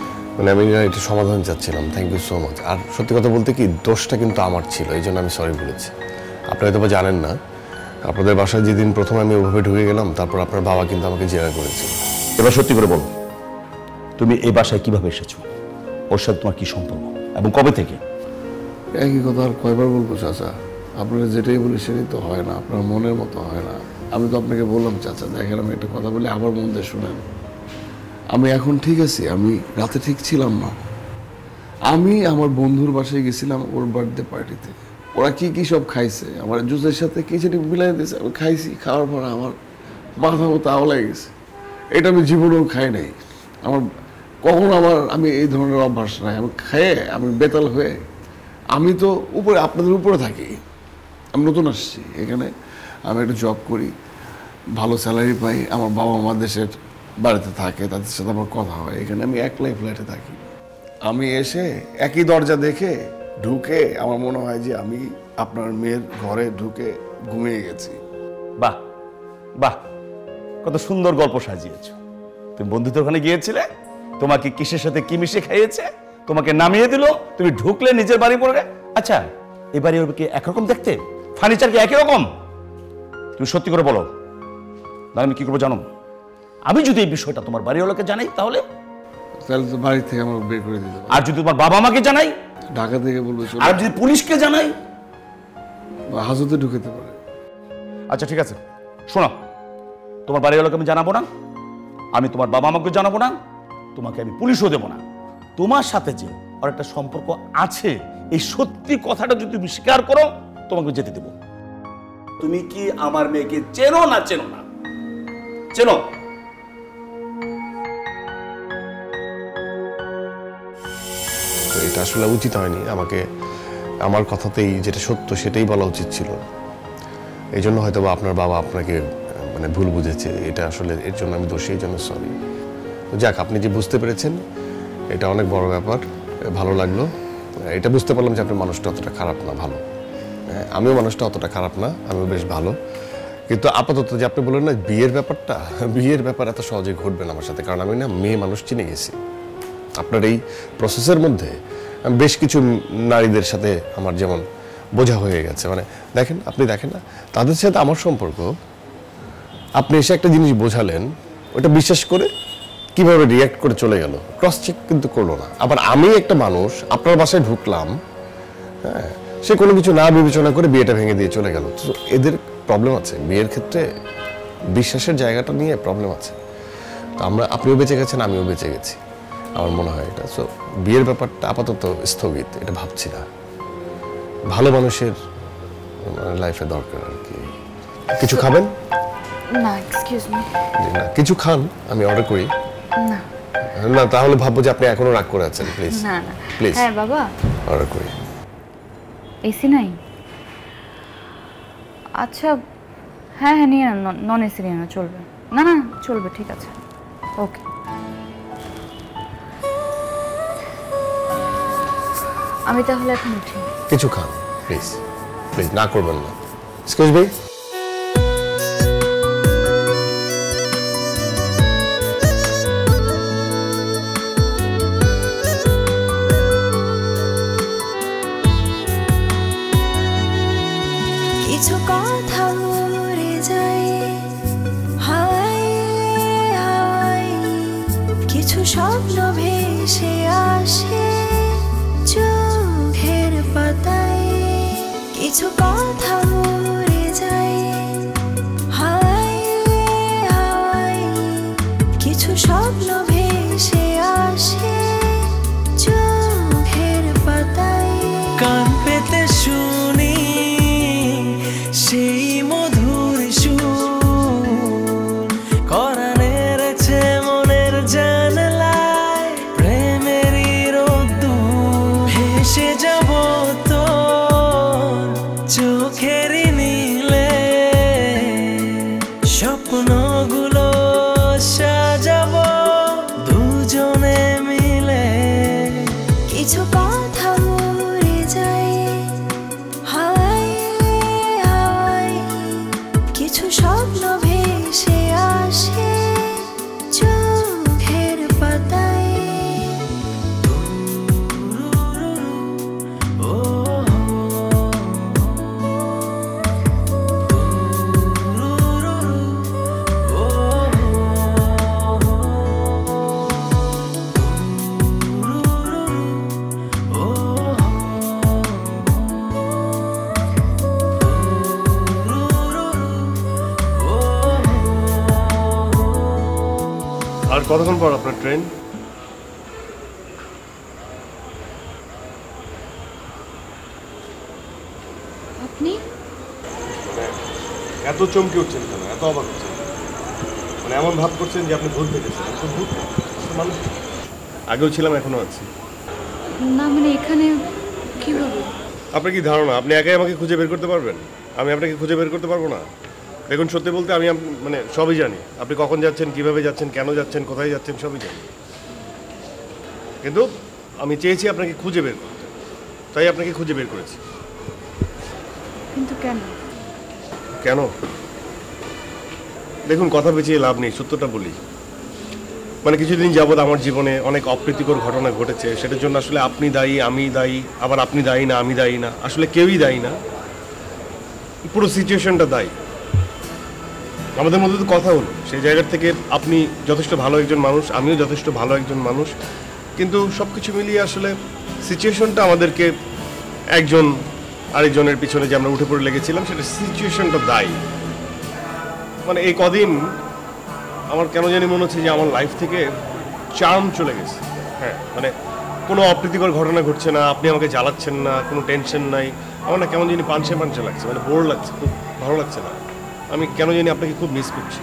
এটা সমাধান চাচ্ছিলাম। Thank you so much. আর সত্যি কথা বলতে কি, দোষটা কিন্তু আমার ছিল, এই জন্য আমি সরি বলেছি। আপনি হয়তো বা জানেন না, আপনাদের বাসায় যেদিন প্রথমে আমি ওভাবে ঢুকে গেলাম, তারপর আপনার বাবা কিন্তু আমাকে জেরা করেছিল। এবার সত্যি করে বলো, তুমি এই বাসায় কিভাবে এসেছো? ওর সাথে তোমার কি সম্পর্ক এবং কবে থেকে? একই কথা আর কয়বার বলবো চাচা? আপনারা যেটাই বলি সেটাই তো হয় না, আপনার মনের মতো হয় না। আমি তো আপনাকে বললাম চাচা, দেখেন আমি একটা কথা বলি, আবার মন দিয়ে শুনেন। আমি এখন ঠিক আছি, আমি রাতে ঠিক ছিলাম না। আমি আমার বন্ধুর বাসায় গেছিলাম ওর বার্থডে পার্টিতে, ওরা কি কি সব খাইছে, আমার জুসের সাথে খিচুড়ি মিলাই দিয়েছে, আমি খাইছি। খাওয়ার পর আমার মাথা মতো আওলাই গেছে, এটা আমি জীবনেও খাই নাই। আমার কখনো আমি এই ধরনের অভ্যাস নাই। আমি খেয়ে আমি বেতাল হয়ে, আমি তো উপরে আপনাদের উপরে থাকি, আমি নতুন আসছি এখানে, আমি একটা জব করি, ভালো স্যালারি পাই, আমার বাবা মা দেশের বাড়িতে থাকে, তাদের সাথে আমার কথা হয়। এখানে আমি একলাই ফ্ল্যাটে থাকি। আমি এসে একই দরজা দেখে ঢুকে আমার মনে হয় যে আমি আপনার মেয়ের ঘরে ঢুকে ঘুমিয়ে গেছি। বাহ বাহ, কত সুন্দর গল্প সাজিয়েছ। তুমি বন্ধুদের ওখানে গিয়েছিলে, তোমাকে কিসের সাথে কি মিশে খাইয়েছে, তোমাকে নামিয়ে দিল, তুমি ঢুকলে নিজের বাড়ি পড়ে। আচ্ছা, এই বাড়ি ওর কি একরকম দেখতে? ফার্নিচার কি একই রকম? তুমি সত্যি করে বলো, না আমি কি করবো জানো? আমি যদি এই বিষয়টা তোমার বাড়িওয়ালাকে জানাই, তাহলে তো বাড়ি থেকে আমার বের করে দিতে। আর যদি তোমার বাবা মাকে জানাই, ঢাকা থেকে বলবো, আর যদি পুলিশকে জানাই, হাজতে ঢুকেতে পারে। আচ্ছা ঠিক আছে, শোনো, তোমার বাড়িওয়ালাকে আমি জানাবো না, আমি তোমার বাবা মাকে জানাবো না, তোমাকে আমি পুলিশও দেবো না। তোমার সাথে যে আর একটা সম্পর্ক আছে, এই সত্যি কথাটা যদি তুমি স্বীকার করো, তোমাকে যেতে দেবো। তুমি কি আমার মেয়েকে চেনো না চেনো না? চেনো? এটা আসলে উচিত হয়নি, আমাকে আমার কথাতেই যেটা সত্য সেটাই বলা উচিত ছিল। এই জন্য হয়তো বা আপনার বাবা আপনাকে মানে ভুল বুঝেছে, এটা আসলে এর জন্য আমি দোষী, এই জন্য সরি। যাক, আপনি যে বুঝতে পেরেছেন এটা অনেক বড় ব্যাপার, ভালো লাগলো। এটা বুঝতে পারলাম যে আপনার মানুষটা অতটা খারাপ না, ভালো। আমিও মানুষটা অতটা খারাপ না, আমিও বেশ ভালো। কিন্তু আপাতত যে আপনি বললেন না বিয়ের ব্যাপারটা, বিয়ের ব্যাপার এত সহজে ঘটবে না আমার সাথে, কারণ আমি না মেয়ে মানুষ চিনে গেছি। আপনার এই প্রসেসের মধ্যে বেশ কিছু নারীদের সাথে আমার যেমন বোঝা হয়ে গেছে, মানে দেখেন, আপনি দেখেন না তাদের সাথে আমার সম্পর্ক, আপনি এসে একটা জিনিস বোঝালেন, ওটা বিশ্বাস করে কিভাবে রিয়াক্ট করে চলে গেল, ক্রস চেক কিন্তু করলো না। আবার আমি একটা মানুষ আপনার বাসায় ঢুকলাম, হ্যাঁ, সে কোনো কিছু না বিবেচনা করে বিয়েটা ভেঙে দিয়ে চলে গেল। তো এদের প্রবলেম আছে, বিয়ের ক্ষেত্রে বিশ্বাসের জায়গাটা নিয়ে প্রবলেম আছে। তো আপনিও বেঁচে গেছেন, আমিও বেঁচে গেছি, আমার মনে হয় এটা। সো বিয়ের ব্যাপারটা আপাতত স্থগিত, এটা ভাবছি না। ভালো মানুষের লাইফে দরকার আর কি। কিছু খাবেন? না, এক্সকিউজ মি। না, কিছু খান, আমি অর্ডার করি। না না, তাহলে ভাববো যে আপনি এখনো রাগ করে আছেন। প্লিজ না না, প্লিজ। হ্যাঁ বাবা, অর্ডার করি। এসি নাই? আচ্ছা, হ্যাঁ হ্যাঁ নিয়ে না, নন এসি নিয়ে না, চলবে। না না চলবে, ঠিক আছে, ওকে। আমি তাহলে এখন উঠি। কিছু খান প্লিজ। প্লিজ না করবেন না। Excuse me. কিছু কথা উড়ে যায় হাওয়ায় হাওয়ায়, কিছু স্বপ্ন ভেসে আসে চোখের পাতায়। কিছু কথা উড়ে যায় হাওয়ায় হাওয়ায়, কিছু স্বপ্ন ভেসে আসে চোখের পাতায়। কান পেতে শুনি সেই মধুর সুর, কোরআনে রয়েছে মনের জানালায় প্রেমেরই রোদ্দুর। ভেসে যাব তোর চোখেরই নীলে, স্বপ্নগুলো সাজাবো দুজনে মিলে। কিছু কথা উড়ে যায় হাওয়ায় হাওয়ায়, কিছু স্বপ্ন ভেসে আসে চোখের পাতায়। আর কতক্ষণ পর আপনার ট্রেন? আপনি এত চমকে উঠছেন কেন, এত অবাক হচ্ছেন? মানে এমন ভাব করছেন যে আপনি ভুল দেখেছেন। তো ভূত মানুষ আগেও ছিলাম, এখনো আছি। না মানে এখানে কিভাবে? আপনার কি ধারণা আপনি একাই আমাকে খুঁজে বের করতে পারবেন? আমি আপনাকে খুঁজে বের করতে পারবো না? দেখুন, সত্যি বলতে আমি মানে সবই জানি। আপনি কখন যাচ্ছেন, কিভাবে যাচ্ছেন, কেন যাচ্ছেন, কোথায় যাচ্ছেন, সবই জানি। কিন্তু আমি চেয়েছি আপনাকে খুঁজে বের করতে, তাই আপনাকে খুঁজে বের করেছি। কিন্তু কেন? কেন? দেখুন, কথা পেঁচিয়ে লাভ নেই, সত্যটা বলি। মানে কিছুদিন যাবৎ আমার জীবনে অনেক অপ্রীতিকর ঘটনা ঘটেছে। সেটার জন্য আসলে আপনি দায়ী, আমি দায়ী, আবার আপনি দায়ী না, আমি দায়ী না, আসলে কেউই দায়ী না, পুরো সিচুয়েশনটা দায়ী। আমাদের মধ্যে তো কথা হলো, সেই জায়গা থেকে আপনি যথেষ্ট ভালো একজন মানুষ, আমিও যথেষ্ট ভালো একজন মানুষ, কিন্তু সব কিছু মিলিয়ে আসলে সিচুয়েশনটা আমাদেরকে একজন আরেকজনের পিছনে যে আমরা উঠে পড়ে লেগেছিলাম, সেটা সিচুয়েশনটা দায়ী। মানে এই কদিন আমার কেন জানি মনে হচ্ছে যে আমার লাইফ থেকে চার্ম চলে গেছে। হ্যাঁ, মানে কোনো অপ্রীতিকর ঘটনা ঘটছে না, আপনি আমাকে জ্বালাচ্ছেন না, কোনো টেনশন নাই। আমার না কেমন জানি পাঞ্চে পাঞ্চে লাগছে, মানে বোর লাগছে, খুব ভালো লাগছে না। আমি কেন জানি আপনাকে খুব মিস করছি।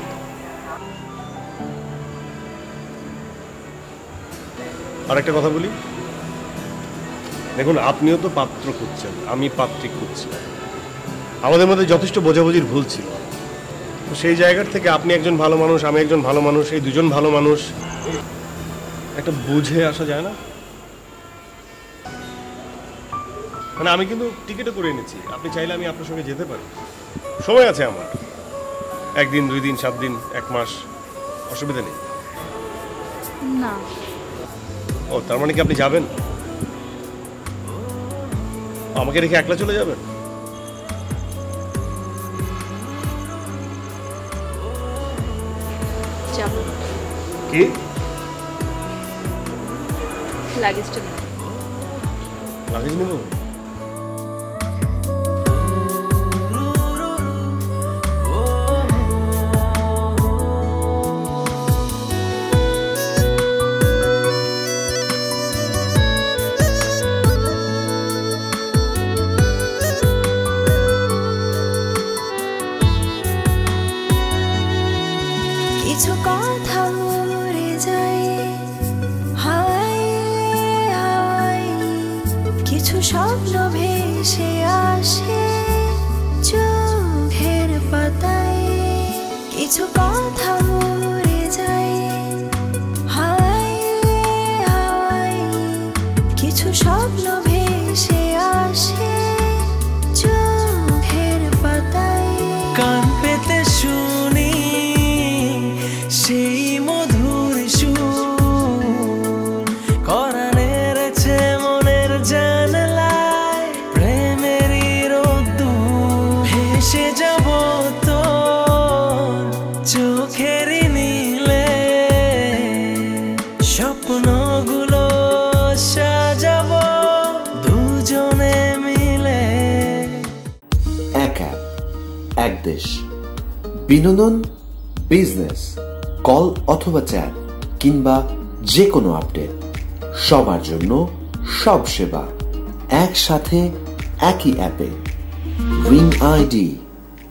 আর একটা কথা বলি, দেখুন, আপনিও তো পাত্র খুঁজছেন, আমি পাত্রী খুঁজছি। আমাদের মধ্যে যথেষ্ট বোঝাবুঝির ভুল ছিল। তো সেই জায়গার থেকে আপনি একজন ভালো মানুষ, আমি একজন ভালো মানুষ, এই দুজন ভালো মানুষ, একটা বুঝে আসা যায় না? মানে আমি কিন্তু টিকিটও করে এনেছি, আপনি চাইলে আমি আপনার সঙ্গে যেতে পারি। সময় আছে আমার, 1 দিন 2 দিন 7 দিন 1 মাস, অসুবিধা নেই। না। ও, তার মানে কি আপনি যাবেন? আমাকে রেখে একলা চলে যাবেন? যাব। কি? লাগেজটা নিয়ে। লাগেজ নেব? কিছু কথা উড়ে যায় হাওয়ায় হাওয়ায়, কিছু স্বপ্ন ভেসে আসে চোখের পাতায়। কিছু কথা উড়ে যায় হাওয়ায় হাওয়ায়, কিছু স্বপ্ন ভেসে আসে চোখের দেশ। বিনোদন, বিজনেস, কল অথবা চ্যাট কিংবা যে কোনো আপডেট, সবার জন্য সব সেবা একসাথে একই অ্যাপে। Ring ID.